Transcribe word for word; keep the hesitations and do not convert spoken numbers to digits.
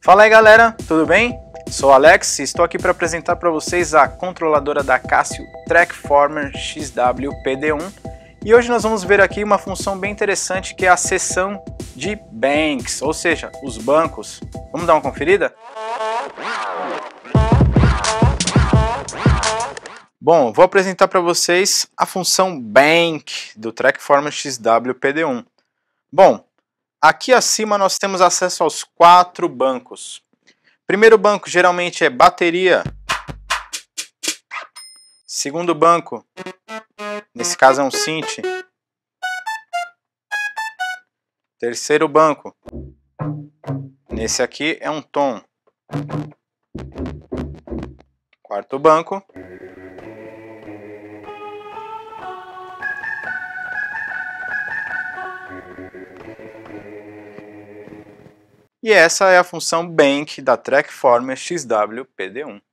Fala aí galera, tudo bem? Sou o Alex e estou aqui para apresentar para vocês a controladora da Casio Trackformer X W P D um e hoje nós vamos ver aqui uma função bem interessante que é a seção de banks, ou seja, os bancos. Vamos dar uma conferida? Bom, vou apresentar para vocês a função bank do Trackformer X W P D um. Bom, aqui acima nós temos acesso aos quatro bancos. Primeiro banco geralmente é bateria. Segundo banco, nesse caso é um synth. Terceiro banco, nesse aqui é um tom. Quarto banco. E essa é a função bank da Trackformer X W P D um.